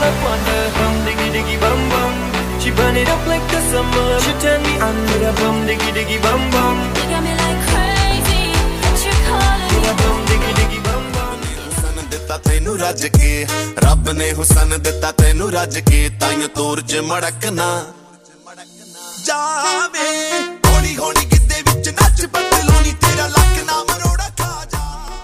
up on the bum diggy diggy bum bum. She burn it up like the summer. She turn me on with a bum diggy diggy bum bum. You got me like crazy, what you calling me? With a bum diggy diggy bum bum. हुसन दिता तेनू रज के, रब ने हुसन दिता तेनू रज के, ताइयों तोर च मड़कना जावे होनी होनी गिद्दे विच नच पतलोनी तेरा लक ना मरोड़ा खा जा।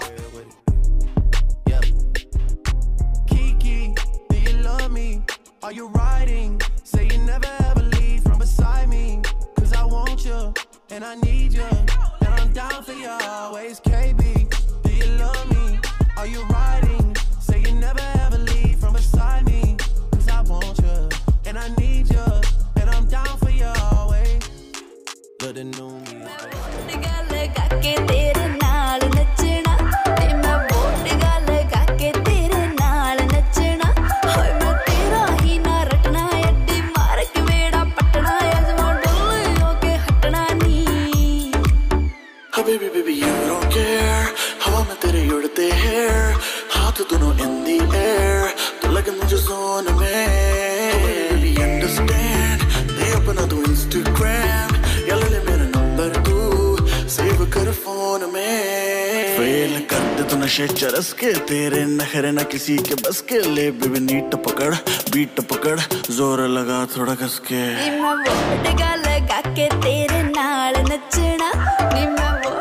Kiki, do you love me? Are you riding? Say you never ever leave from beside me, 'cause I want you and I need you and I'm down for you always. KB, do you love me? Are you riding? Say you never ever leave from beside me, 'cause I want you and I need you and I'm down for you always. Let it know me. गल काके तेरे नाल नचना, ते मैं vote गल काके तेरे नाल नचना। हाय मैं तेरा ही ना रटना, एडी मार के वेड़ा पटना, अजमा डोले होके हटना नी। Baby, baby, you don't care. हवा में तेरे उड़ते hair, हाथ दोनों in the air, तो लगे मुझे zone में। Baby, understand, दे अपना तू Instagram, या ले ले मेरा नंबर तू, सेव कर फोन में। फेल कर दे तू नशे चरस के, तेरे नखरे ना किसी के बस के, ले बेबी नीट पकड़, बीट पकड़, जोर लगा थोड़ा कस के। नी मैं वोट गल काके तेरे नाल नचना, नी मैं